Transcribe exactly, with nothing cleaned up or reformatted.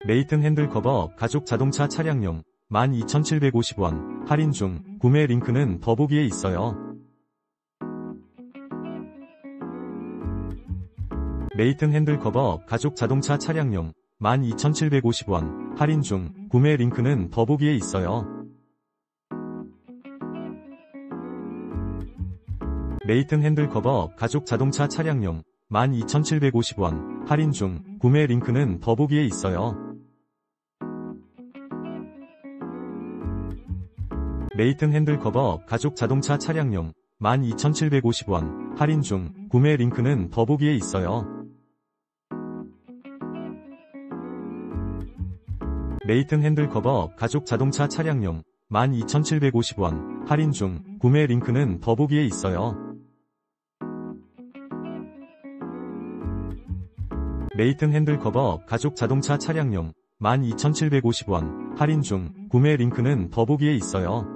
메이튼 핸들 커버 가죽 자동차 차량용 만 이천칠백오십 원 할인 중. 구매 링크는 더보기에 있어요. 메이튼 핸들 커버 가죽 자동차 차량용 만 이천칠백오십 원 할인 중. 구매 링크는 더보기에 있어요. 메이튼 핸들 커버 가죽 자동차 차량용 만 이천칠백오십 원 할인 중. 구매 링크는 더보기에 있어요. 메이튼 핸들 커버 가죽 자동차 차량용 만 이천칠백오십 원 할인 중. 구매 링크는 더보기에 있어요. 메이튼 핸들 커버 가죽 자동차 차량용 만 이천칠백오십 원 할인 중. 구매 링크는 더보기에 있어요. 메이튼 핸들 커버 가죽 자동차 차량용 만 이천칠백오십 원 할인 중. 구매 링크는 더보기에 있어요.